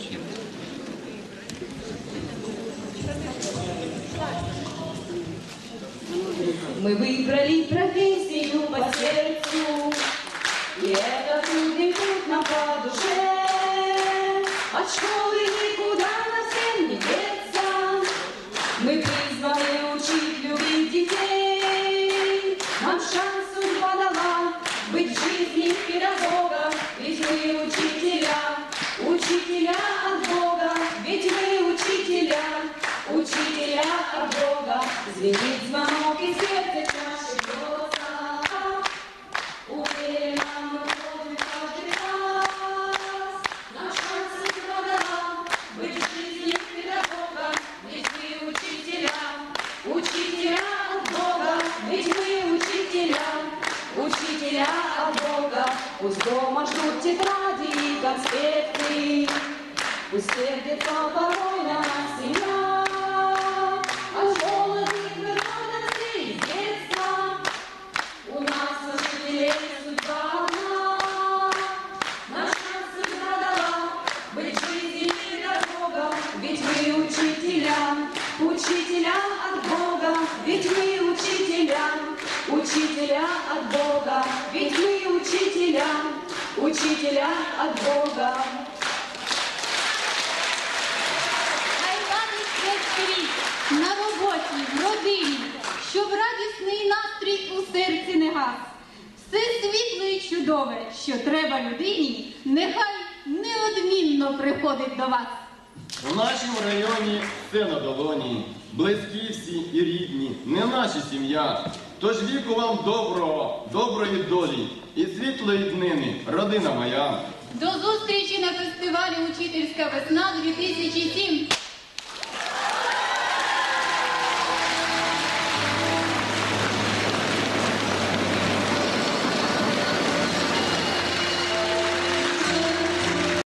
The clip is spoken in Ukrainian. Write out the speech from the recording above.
учнів. Мы выбрали профессию по сердцу, и этот трудный путь нам по душе. От школы никуда нам всем не деться, мы призваны учить любить детей. Нам шанс судьба дала быть в жизни педагогом, ведь мы учителя, учителя от Бога, ведь мы учителя, учителя от Бога. Звенит звонок и сердце чаши голоса, уверенно мы входим каждый раз. Наш шанс судьба дала быть в жизни педагогом, ведь мы учителя, учителя от Бога, ведь мы учителя, учителя от Бога. Пусть дома ждут тетради и конспекты, пусть сердится порой на нас семья. От школы мы родности из детства, у нас учителей судьба одна. Наш шанс судьба дала быть в жизни педагогом, ведь мы учителя, учителя от Бога, ведь мы учителя, учителя от Бога, ведь мы учителя, учителя от Бога. Хай радість весь рік на роботі, в родині, щоб радісний настрій у серці не гас. Все світле і чудове, що треба людині, нехай неодмінно приходить до вас. У нашому районі все на долоні, близькі всі і рідні, не наша сім'я. Тож віку вам доброго, доброї долі і світлої днини, родина моя. До зустрічі на фестивалі «Учительська весна-2007».